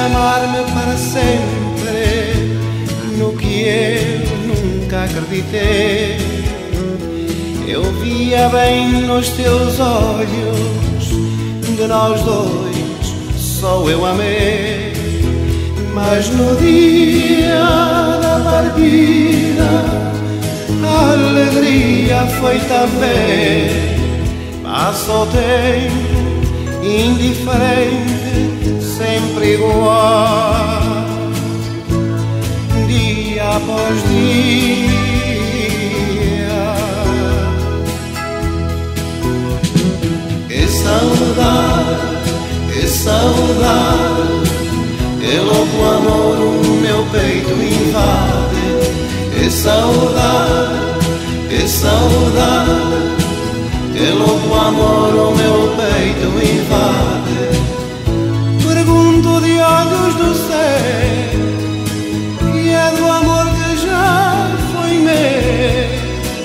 amar-me para sempre, no que eu nunca acreditei. Eu via bem nos teus olhos, de nós dois só eu amei. Mas no dia da partida a alegria foi também. Passa o tempo indiferente, sempre igual, dia após dia. Que saudade, que louco amor o meu peito invade. Que saudade, que louco amor o meu peito invade. Pergunto de olhos do céu, que é do amor que já foi meu.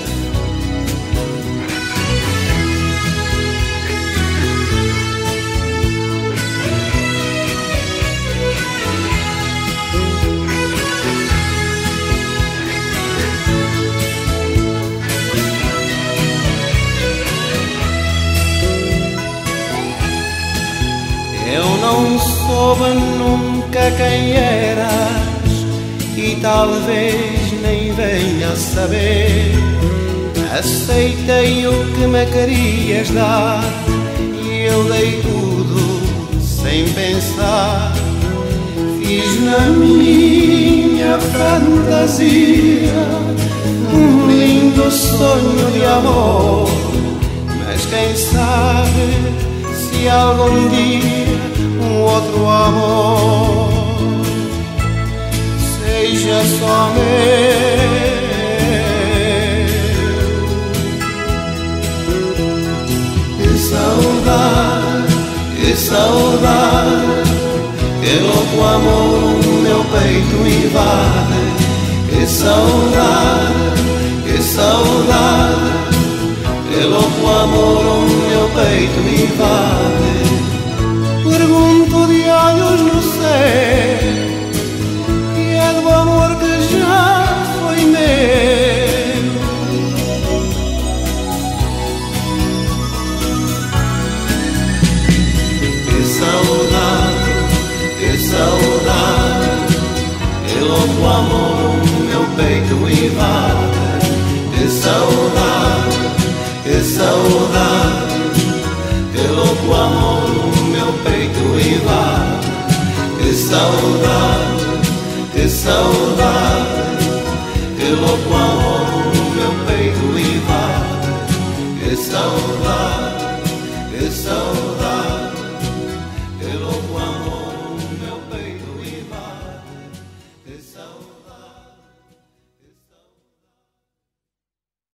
Eu não soube nunca quem eras e talvez nem venha a saber. Aceitei o que me querias dar e eu dei tudo sem pensar. Fiz na minha fantasia um lindo sonho de amor, mas quem sabe se algum dia um outro amor seja só meu. Que saudade, que louco amor o meu peito invade. Que saudade, que louco amor o meu peito invade. Pergunto de olhos no céu, que é do amor que já foi meu. Que saudade, que louco amor o meu peito invade. Que saudade, que louco amor o meu peito invade. Que saudade, que louco amor